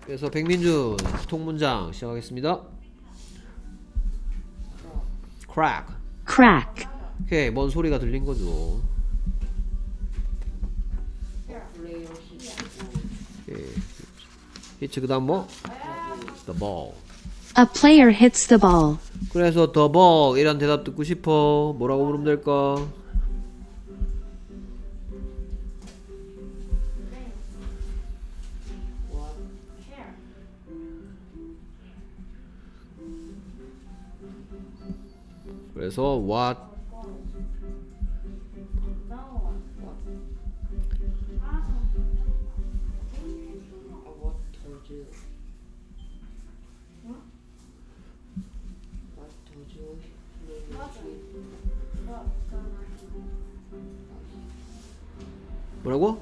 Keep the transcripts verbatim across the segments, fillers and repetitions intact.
그래서 백민준 통문장 시작하겠습니다. crack. crack, 오케이, 뭔 소리가 들린 거죠. 오케이. 히트 그다음 뭐? the ball. a player hits the ball. 그래서 the ball 이란 대답 듣고 싶어. 뭐라고 물으면 될까? 그래서 what 뭐라고?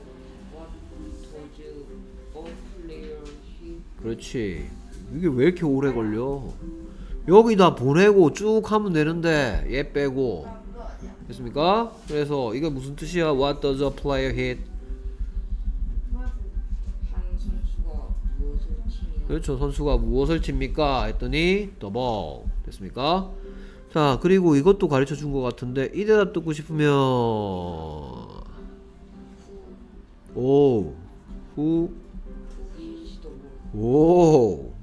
그렇지. 이게 왜 이렇게 오래 걸려? 여기다 보내고 쭉 하면 되는데 얘 빼고 됐습니까? 그래서 이거 무슨 뜻이야? What does a player hit? 그렇죠. 선수가 무엇을 칩니까? 했더니 the ball. 됐습니까? 자, 그리고 이것도 가르쳐 준 것 같은데 이 대답 듣고 싶으면 오, who, 오,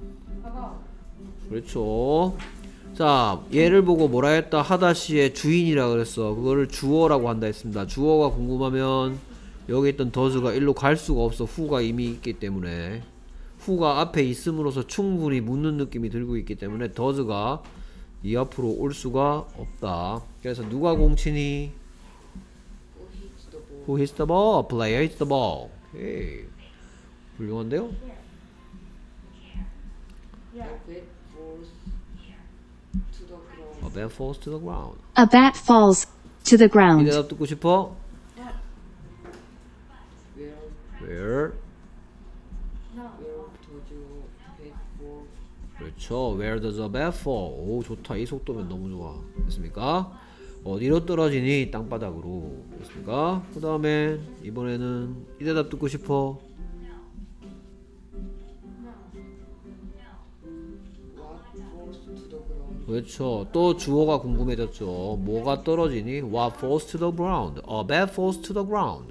그렇죠. 자, 얘를 보고 뭐라 했다? 하다시의 주인이라 그랬어. 그거를 주어라고 한다 했습니다. 주어가 궁금하면 여기 있던 does가 일로 갈 수가 없어. who가 이미 있기 때문에. who가 앞에 있음으로써 충분히 묻는 느낌이 들고 있기 때문에 does가 이 앞으로 올 수가 없다. 그래서 누가 공치니? Who hits the ball? A player hits the ball. 오케이. 훌륭한데요? A bat falls to the ground. A bat falls to the 이 ground. 대답 듣고 싶어? Where? 그렇죠. Where does a bat fall? 오, 좋다. 이 속도면 너무 좋아. 됐습니까? 어디로 떨어지니? 땅바닥으로. 됐습니까? 그 다음에 이번에는 이 대답 듣고 싶어? 그렇죠. 또 주어가 궁금해졌죠. 뭐가 떨어지니? What falls to the ground? A bat falls to the ground.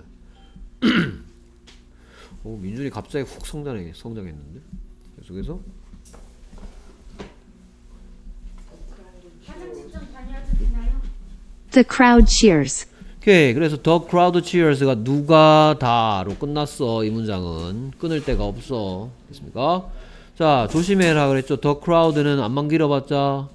오, 민준이 갑자기 훅 성장해, 성장했는데? 계속해서 The crowd cheers. 오케이. 그래서 the crowd cheers가 누가 다로 끝났어. 이 문장은 끊을 데가 없어. 됐습니까? 자, 조심해라 그랬죠. the crowd는 안만 길어봤자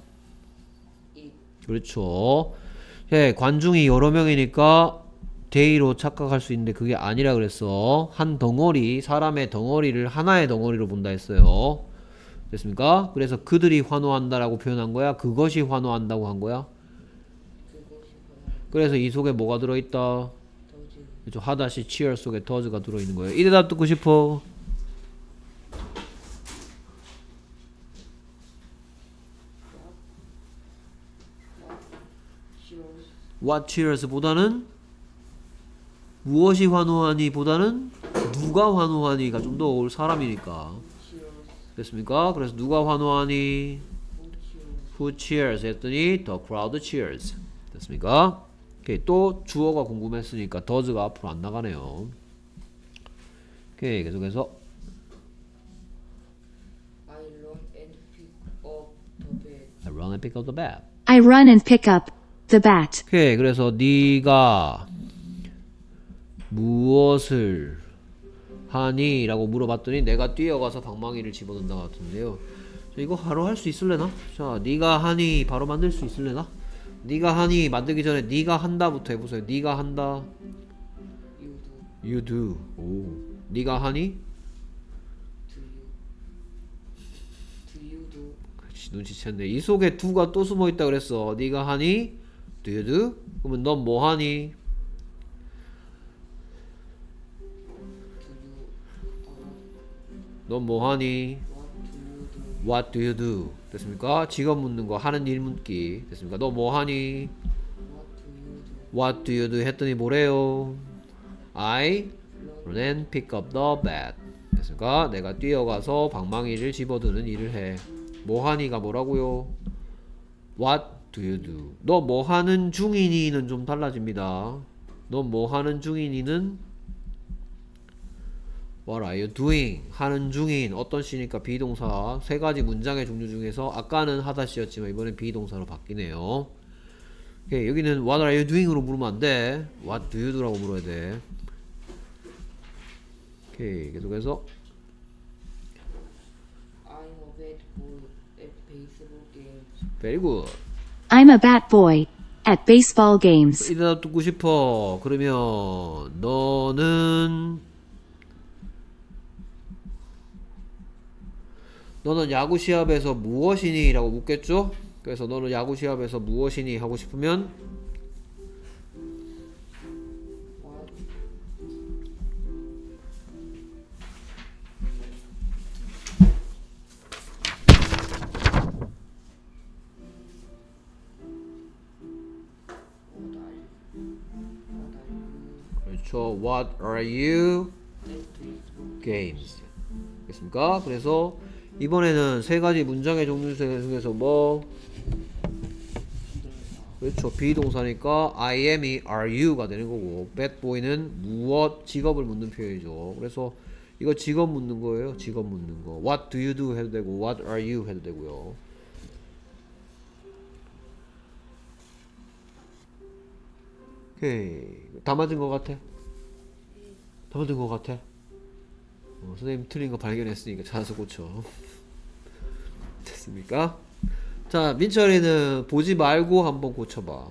그렇죠. 예, 관중이 여러 명이니까 데이로 착각할 수 있는데 그게 아니라 그랬어. 한 덩어리, 사람의 덩어리를 하나의 덩어리로 본다 했어요. 됐습니까? 그래서 그들이 환호한다라고 표현한 거야? 그것이 환호한다고 한 거야? 그래서 이 속에 뭐가 들어있다? 그렇죠. 하다시 cheer 속에 does가 들어있는 거예요. 이 대답 듣고 싶어? What cheers 보다는 무엇이 환호하니 보다는 누가 환호하니가 좀 더 올 사람이니까. 됐습니까? 그래서 누가 환호하니? Who cheers 했더니 the crowd cheers. 됐습니까? 오케이. 또 주어가 궁금했으니까 does가 앞으로 안 나가네요. 오케이. 계속해서 I run and pick up the bat. I run and pick up the bat. 오케이. 그래서 네가 무엇을 하니? 라고 물어봤더니 내가 뛰어가서 방망이를 집어넣는다 같은데요. 자, 이거 바로 할 수 있을래나? 자, 네가 하니 바로 만들 수 있을래나? 네가 하니 만들기 전에 네가 한다부터 해보세요. 네가 한다. You do. 오. 네가 하니? 그렇지, 눈치챘네. 이 속에 do가 또 숨어있다 그랬어. 네가 하니? Do you do? 그러면 넌 뭐 하니? 넌 뭐 하니? What do you do? 됐습니까? 직업 묻는 거 하는 일 묻기. 됐습니까? 너 뭐 하니? What do you do? 했더니 뭐래요? I run and pick up the bat. 됐습니까? 내가 뛰어가서 방망이를 집어드는 일을 해. 뭐하니가 뭐라고요? What do you do? 너 뭐하는 중이니는 좀 달라집니다. 너 뭐하는 중이니는 What are you doing? 하는 중인 어떤 시니까 비동사. 세 가지 문장의 종류 중에서 아까는 하다 시였지만 이번엔 비동사로 바뀌네요. 오케이, 여기는 What are you doing?으로 물으면 안 돼. What do you do?라고 물어야 돼. 오케이, 계속해서 I'm a bad boy at baseball games. Very good. I'm a bat boy at baseball games. 이 대답 듣고 싶어. 그러면 너는 너는 야구 시합에서 무엇이니? 라고 묻겠죠? 그래서 너는 야구 시합에서 무엇이니? 하고 싶으면 What? What are you? What are you 그렇죠. What are you at baseball? games? 됐습니까? 그래서 이번에는 세 가지 문장의 종류 중에서 뭐 그렇죠. 비동사니까 I am이 are you가 되는 거고 bad boy는 무엇 직업을 묻는 표현이죠. 그래서 이거 직업 묻는 거예요. 직업 묻는 거. What do you do 해도 되고 What are you 해도 되고요. 오케이. 다 맞은 것 같아? 다 맞은 것 같아? 어, 선생님 틀린 거 발견했으니까 찾아서 고쳐. 됐습니까? 자, 민철이는 보지 말고 한번 고쳐봐.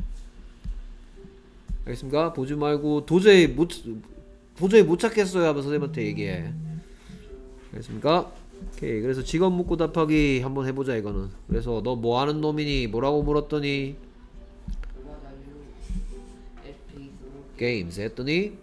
알겠습니까? 보지 말고 도저히 못 도저히 못 찾겠어요 하면 선생님한테 얘기해. 알겠습니까? 오케이. 그래서 직업 묻고 답하기 한번 해보자 이거는. 그래서 너 뭐 하는 놈이니? 뭐라고 물었더니 What are you at baseball games? games 했더니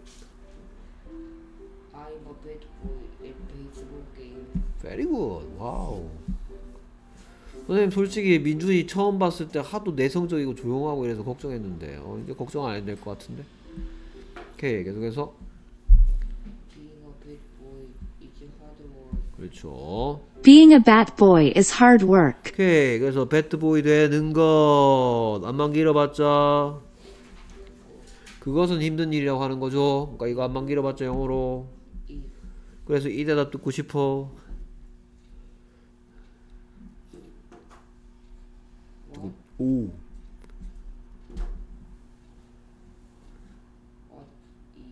I'm a bad boy at baseball games. very good. 와우. 선생님 솔직히 민준이 처음 봤을 때 하도 내성적이고 조용하고 이래서 걱정했는데 어, 이제 걱정 안 해도 될 것 같은데. 오케이. 계속해서 Being a bad boy is hard work. 그렇죠. Being a bat boy is hard work. 오케이. 그래서 배트보이 되는 것 안만 길어봤자 그것은 힘든 일이라고 하는 거죠. 그러니까 이거 안만 길어봤자 영어로 Is 그래서 이 대답 듣고 싶어. what? 오. What is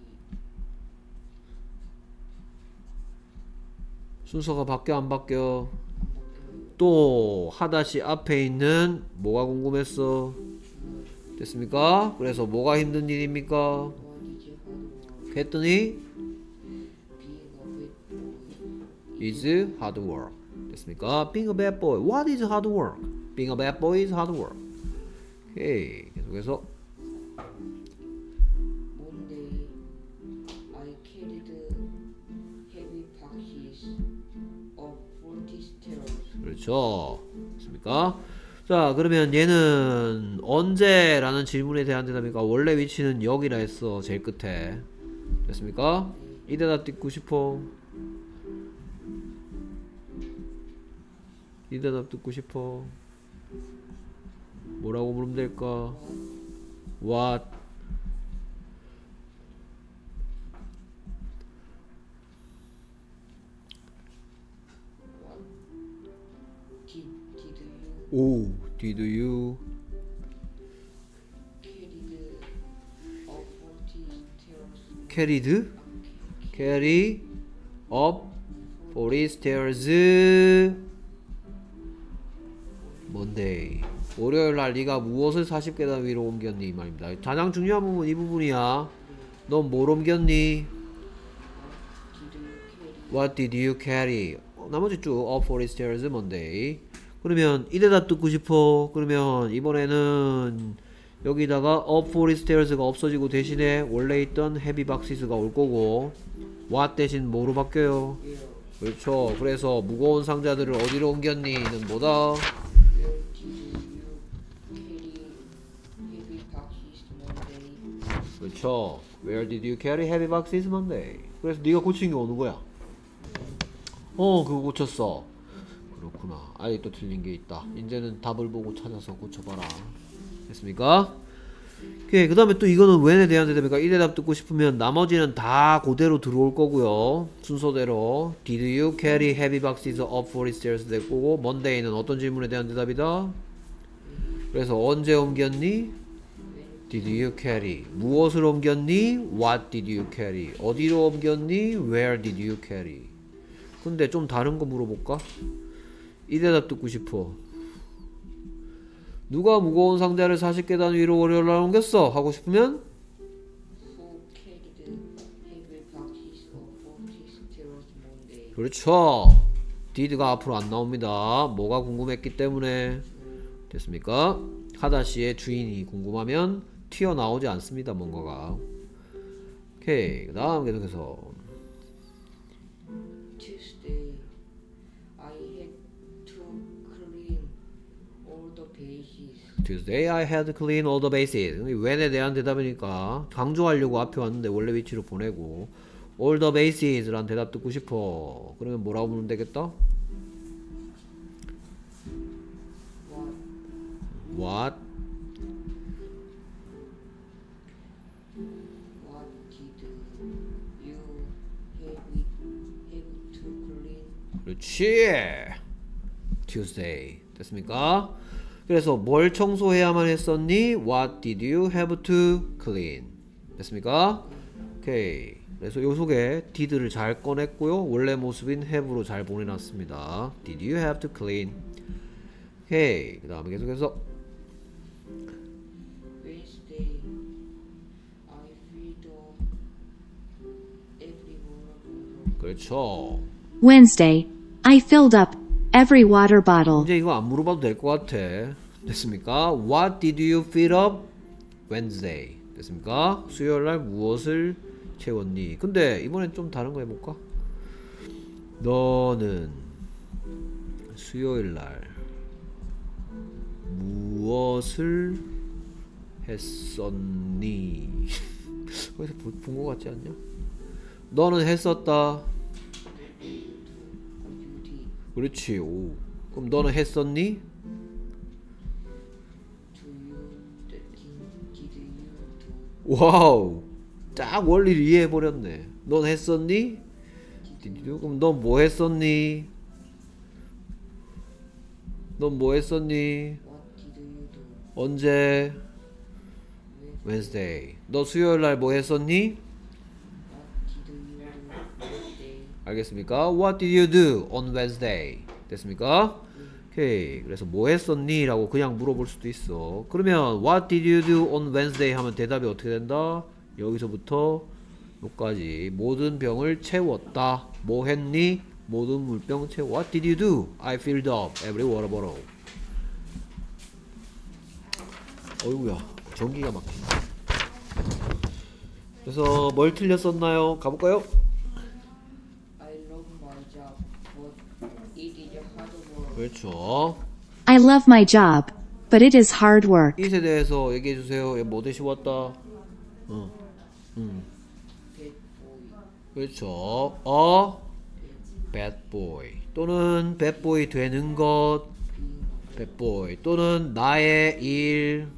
순서가 바뀌어 안 바뀌어? unbuckle? 또 하다시 앞에 있는 뭐가 궁금했어? 됐습니까? 그래서 뭐가 힘든 일입니까? What is hard work? 했더니 Being a bad boy is hard work. 됐습니까? Being a bad boy. What is hard work? Being a bad boy is hard work. 오케이. 계속해서 Monday, I carried heavy boxes of forty stairs. 그렇죠. 됐습니까? 자, 그러면 얘는 언제라는 질문에 대한 대답이니까 원래 위치는 여기라 했어. 제일 끝에. 됐습니까? 이 대답 듣고 싶어. 이 대답 듣고 싶어. 뭐라고 물으면 될까? What? What did, did you 오, did you carried up forty stairs? carried? carry up forty stairs Monday. 월요일 날 네가 무엇을 사십 계단 위로 옮겼니? 이 말입니다. 가장 중요한 부분 이 부분이야. 넌 뭘 옮겼니? What did What did you you carry? carry? 어, 나머지 쭉 up forty stairs Monday. 그러면 이 대답 듣고 싶어. 그러면 이번에는 여기다가 up forty stairs가 없어지고 대신에 원래 있던 heavy boxes가 올 거고 what 대신 뭐로 바뀌어요? Where? 그렇죠. 그래서 무거운 상자들을 어디로 옮겼니?는 뭐다? Where did you carry heavy boxes Monday? 그렇죠. Where did you carry heavy boxes Monday? 그래서 네가 고친 게 어느 거야? 어 그거 고쳤어. 그렇구나. 아직도 틀린 게 있다. 이제는 답을 보고 찾아서 고쳐봐라. 됐습니까? 오케이. 그 다음에 또 이거는 when에 대한 대답이니까 이 대답 듣고 싶으면 나머지는 다 그대로 들어올 거고요. 순서대로. Did you carry heavy boxes up four stairs 될 거고, Monday는 어떤 질문에 대한 대답이다? 그래서 언제 옮겼니? Did you carry? 무엇을 옮겼니? What did you carry? 어디로 옮겼니? Where did you carry? 근데 좀 다른 거 물어볼까? 이 대답 듣고 싶어. 누가 무거운 상자를 사십 계단 위로 월요일날 옮겼어? 하고 싶으면 Who carried heavy boxes of forty stairs Monday? 그렇죠. did가 앞으로 안 나옵니다. 뭐가 궁금했기 때문에. 됐습니까? 하다시의 주인이 궁금하면 튀어나오지 않습니다. 뭔가가. 오케이. 그 다음 계속해서 Tuesday, I had to clean all the bases. Tuesday I had to clean all the bases. when에 대한 대답이니까 강조하려고 앞에 왔는데 원래 위치로 보내고 all the bases 라는 대답 듣고 싶어. 그러면 뭐라고 물으면 되겠다? What? What? What did you have, have to clean? 그렇지. Tuesday. 됐습니까? 그래서 뭘 청소해야만 했었니? What did you have to clean? 됐습니까? 오케이. 그래서 요 속에 did를 잘 꺼냈고요. 원래 모습인 have로 잘 보내놨습니다. Did you have to clean? 오케이. 그 다음에 계속해서 Wednesday, I filled every water. 그렇죠. Wednesday, I filled up every water bottle. 이제 이거 안 물어봐도 될 것 같아. 됐습니까? What did you fill up Wednesday? 됐습니까? 수요일날 무엇을 채웠니? 근데 이번엔 좀 다른 거 해볼까? 너는 수요일날 무엇을 했었니? 거기서 본 거 같지 않냐? 너는 했었다. You did. 그렇지. 오. 그럼 너는 했었니? Do you did, did you do? 와우. 딱 원리를 이해해버렸네. 넌 했었니? Did you? 그럼 넌 뭐 했었니? 넌 뭐 했었니? What did you do? 언제? Wednesday. 너 수요일날 뭐 했었니? What did you do Wednesday? 알겠습니까? What did you do on Wednesday? 됐습니까? 오케이. 그래서 뭐 했었니? 라고 그냥 물어볼 수도 있어. 그러면 What did you do on Wednesday? 하면 대답이 어떻게 된다? 여기서부터 여기까지 모든 병을 채웠다. 뭐 했니? 모든 물병 채워. What did you do? I filled up every water bottle. 어이구야. 전기가 막힌다. 그래서 뭘 틀렸었나요? 가볼까요? I love my job, but it is hard work. 그렇죠. I love my job, but it is hard work. 이에 대해서 얘기해 주세요. 얘 뭐 대시 왔다? 어. 음. Bad boy. 그렇죠. a bad boy 또는 bad boy 되는 것 bad boy 또는 나의 일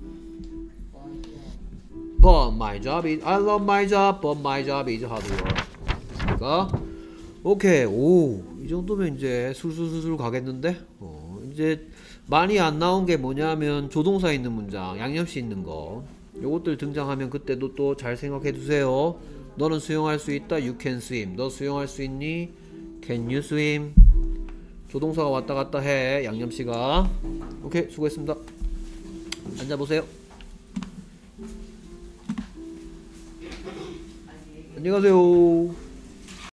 My job. but my job is I love my job but my job is hard work. 그러니까 오케이. 오, 이 정도면 이제 술술술술 가겠는데? 어, 이제 많이 안 나온 게 뭐냐면 조동사 있는 문장, 양념시 있는 거. 요것들 등장하면 그때도 또 잘 생각해 두세요. 너는 수영할 수 있다. You can swim. 너 수영할 수 있니? Can you swim? 조동사가 왔다 갔다 해. 양념시가. 오케이. 수고했습니다. 앉아보세요. 안녕히 가세요.